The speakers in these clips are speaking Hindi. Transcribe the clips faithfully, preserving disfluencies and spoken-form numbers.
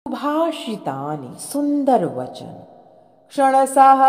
भाषितानि सुंदर वचन क्षणसः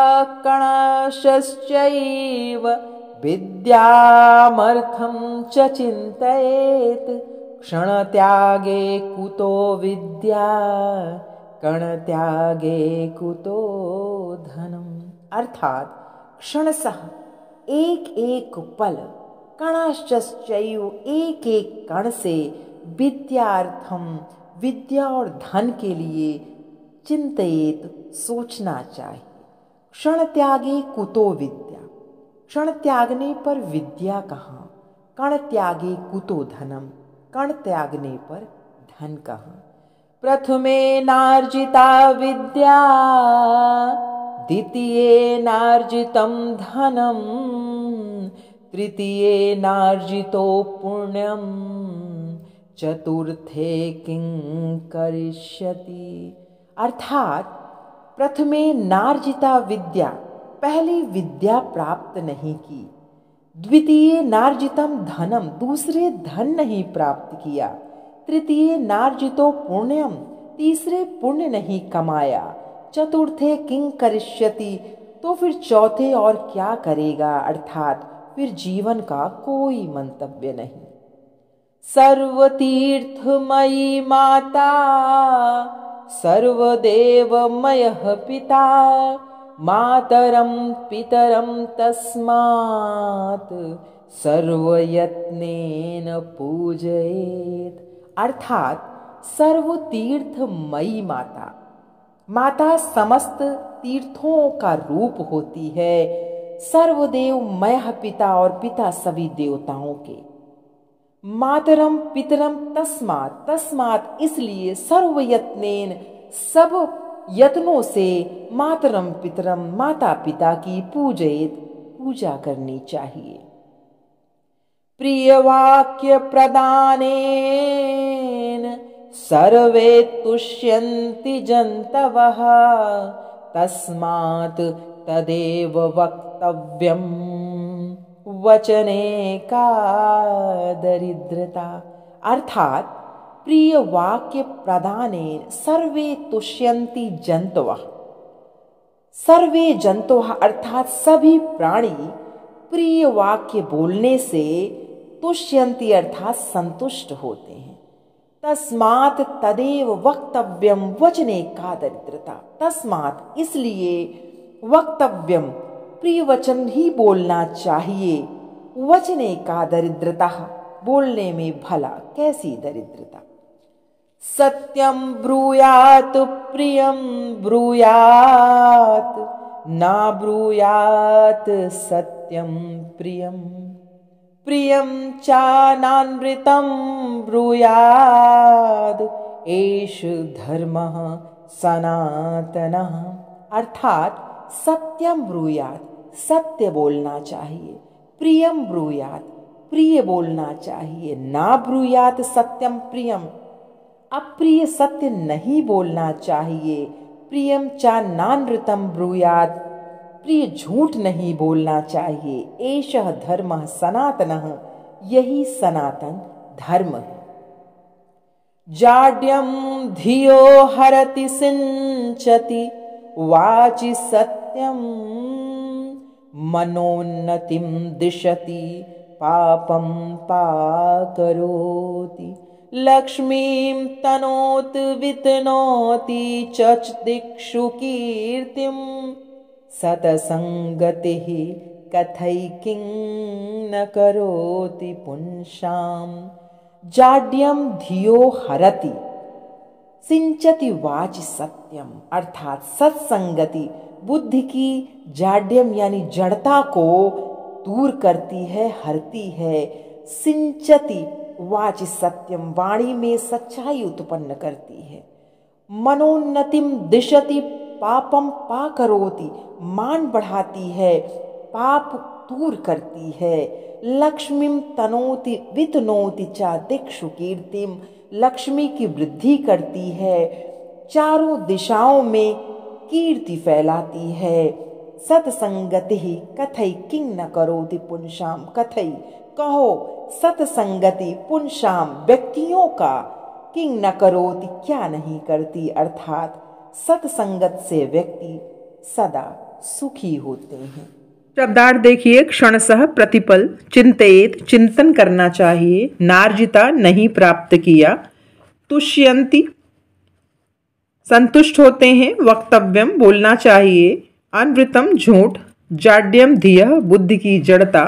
कणशश्चैव विद्यामर्थं च चिन्तयेत् क्षणत्यागे कुतो विद्या कणत्यागे कुतो धनम। अर्थात क्षणसः एक एक पल कणश्चैव एक एक कण से विद्यार्थम विद्या और धन के लिए चिंतयेत सोचना चाहिए। क्षण त्यागे कुतो विद्या, क्षण त्यागने पर विद्या कहाँ, कण त्यागे कुतो धनम, कण त्यागने पर धन कहाँ। प्रथमे नार्जिता विद्या द्वितीये नार्जितं धनम तृतीये नार्जितो पुण्यम चतुर्थे किं करिष्यति। अर्थात प्रथमे नार्जिता विद्या, पहले विद्या प्राप्त नहीं की, द्वितीय नार्जितम धनम, दूसरे धन नहीं प्राप्त किया, तृतीय नार्जितो पुण्यम, तीसरे पुण्य नहीं कमाया, चतुर्थे किं करिष्यति, तो फिर चौथे और क्या करेगा, अर्थात फिर जीवन का कोई मंतव्य नहीं। सर्वतीर्थमयी माता सर्वदेवमयः पिता मातरं पितरं तस्मात् सर्वयत्नेन पूजयेत्। अर्थात सर्वतीर्थमयी माता, माता समस्त तीर्थों का रूप होती है, सर्वदेवमय पिता और पिता सभी देवताओं के, मातरम पितरम तस्मात्, तस्मात् इसलिए, सर्वयत्नेन सब यत्नों से, मातरम पितरम माता पिता की पूजयेत पूजा करनी चाहिए। प्रिय वाक्य प्रदानेन सर्वे तुष्यन्ति जन्तवः तस्मात् तदेव वक्तव्यम् वचने का दरिद्रता। अर्थात प्रिय वाक्य प्रदानेन सर्वे तुष्यन्ति जन्तवः, सर्वे जन्तवः अर्थात सभी प्राणी प्रिय वाक्य बोलने से तुष्यन्ति अर्थात संतुष्ट होते हैं। तस्मात् तदेव वक्तव्यम वचने का दरिद्रता, तस्मात् इसलिए वक्तव्यम प्रिय वचन ही बोलना चाहिए, वचने का दरिद्रता बोलने में भला कैसी दरिद्रता। सत्यम ब्रूयात प्रियम ब्रूयात ना ब्रूयात सत्यम प्रियम, प्रियम चानानृतं ब्रूयाद एष धर्मः सनातनः। अर्थात सत्यम ब्रूयात सत्य बोलना चाहिए, प्रियम ब्रूयात प्रिय बोलना चाहिए, ना ब्रूयात सत्यम प्रियम अप्रिय सत्य नहीं बोलना चाहिए, प्रियम चा नानृतम ब्रूयात प्रिय झूठ नहीं बोलना चाहिए, एषः धर्मः सनातनः यही सनातन धर्म है। जाड्यम धियो हरति सिंचति वाचि सत्यम मनोन्नतिं दिशति पापं पाकरोति लक्ष्मीं तनोत वितनोति चच दिक्षु कीर्तिं सतसंगतिः कथै किं न करोति पुंसाम्। जाड्यम धियो हरति सिंचति वाचि सत्यम, अर्थात सत्संगति बुद्धि की जाड्यम यानी जड़ता को दूर करती है, हरती है। सिंचति वाचि सत्यम वाणी में सच्चाई उत्पन्न करती है। मनोन्नतिम दिशति पापम पाकरोति मान बढ़ाती है, पाप दूर करती है। लक्ष्मीम तनोति वितनोति चा दिक्षु कीर्तिम लक्ष्मी की वृद्धि करती है, चारों दिशाओं में कीर्ति फैलाती है। सत्संगति ही कथई किंग न करोति पुंसाम, कथई कहो सत्संगति पुंसाम व्यक्तियों का किंग न करोति, क्या नहीं करती, अर्थात सत्संगत से व्यक्ति सदा सुखी होते हैं। शब्दार्थ देखिए, क्षणशः प्रतिपल, चिंतित चिंतन करना चाहिए, नार्जिता नहीं प्राप्त किया, तुष्यंति संतुष्ट होते हैं, वक्तव्यम बोलना चाहिए, अनवृतम झूठ, जाड्यम धियः बुद्धि की जड़ता,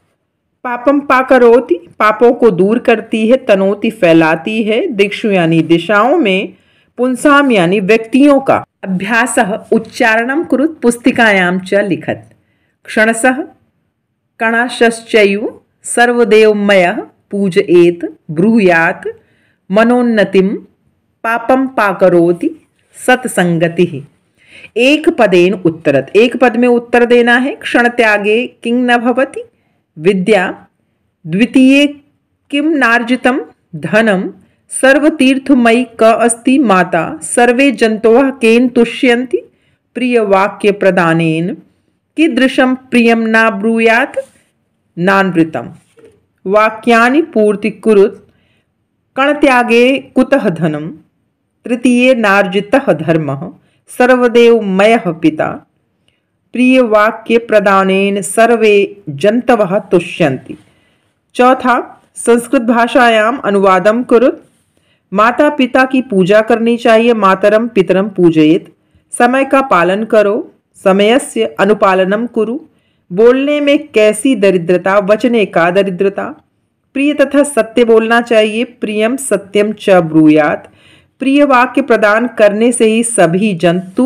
पापम पाकरोति पापों को दूर करती है, तनोति फैलाती है, दिक्षु यानी दिशाओं में, पुंसाम यानी व्यक्तियों का, अभ्यासः उच्चारणम कुरुत पुस्तिकायां च लिखत, क्षणशः कणाशश्चयु सर्वदेवमयः पूजयेत ब्रूयात मनोन्नतिम पापम पाकरोति सत्संगति। एक पदेन उत्तरत, एक पद में उत्तर देना है। क्षण त्यागे किंग न भवति विद्या, द्वितीय किम नार्जितम धनम, सर्वतीर्थमयी क अस्ति माता, सर्वे जंतवः केन तुष्यन्ति, प्रिय वाक्य प्रदानेन कीदृशं प्रियं न ब्रूयात् नानृतम, वाक्यानि पूर्ति कुरुत, कणत्यागे कुतः धनम, तृतीये नार्जितः धर्मः, सर्वदेवमयः पिता, प्रिय वाक्य प्रदानेन सर्वे जंतवः तुष्यन्ति। चौथा, संस्कृत भाषायाम अनुवादम कुरुत, माता पिता की पूजा करनी चाहिए, मातरम पितरम पूजयेत, समय का पालन करो, समयस्य अनुपालनम कुरु, बोलने में कैसी दरिद्रता, वचने का दरिद्रता, प्रिय तथा सत्य बोलना चाहिए, प्रियम सत्यम च ब्रूयात, प्रिय वाक्य प्रदान करने से ही सभी जंतु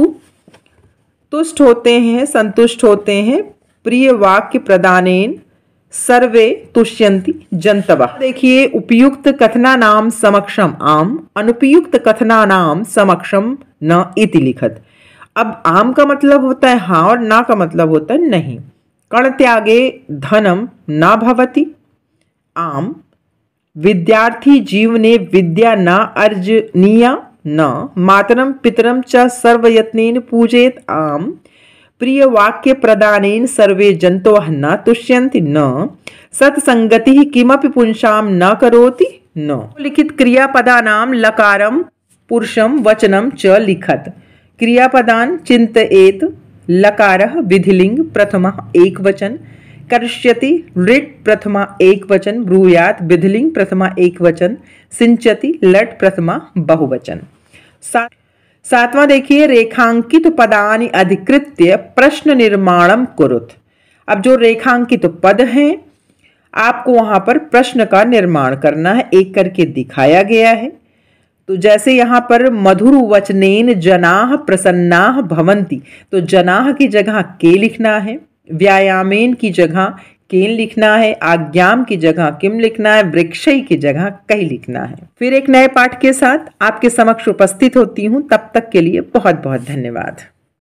तुष्ट होते हैं, संतुष्ट होते हैं, प्रिय वाक्य प्रदानेन सर्वे तुष्यन्ति जंतवः। देखिए, उपयुक्त कथना नाम समक्षम आम, अनुपयुक्त कथना नाम समक्षम न इति लिखत। अब आम का मतलब होता है हाँ और ना का मतलब होता है नहीं। कण त्यागे धनम न भवति आम, विद्यार्थी जीवने विद्या न अर्जनीया न, मातरम पितरम च सर्वयत्नेन पूजेत आम, प्रिय वाक्य प्रदानेन सर्वे जंतवः न तुष्यन्ति न, सत्संगति किमपि पुंसाम न करोति न। लिखित क्रियापदानाम लकारम पुरुषम वचनम च लिखत। क्रियापदान चिंतयेत लकारः विधिलिंग प्रथमः एक वचन, करिष्यति लृट् प्रथमा एक वचन, ब्रूयात विधिलिंग प्रथमा एक वचन, सिंचति लट् प्रथमा बहुवचन। सा, सातवां देखिए, रेखांकित पदानि अधिकृत्य प्रश्न निर्माणम कुरुत। अब जो रेखांकित पद हैं आपको वहां पर प्रश्न का निर्माण करना है, एक करके दिखाया गया है। तो जैसे यहाँ पर मधुर वचनेन जनाः प्रसन्नाः भवन्ति, तो जनाः की जगह के लिखना है, व्यायामेन की जगह केन लिखना है, आज्ञाम की जगह किम लिखना है, वृक्षै की जगह कहीं लिखना है। फिर एक नए पाठ के साथ आपके समक्ष उपस्थित होती हूँ, तब तक के लिए बहुत बहुत धन्यवाद।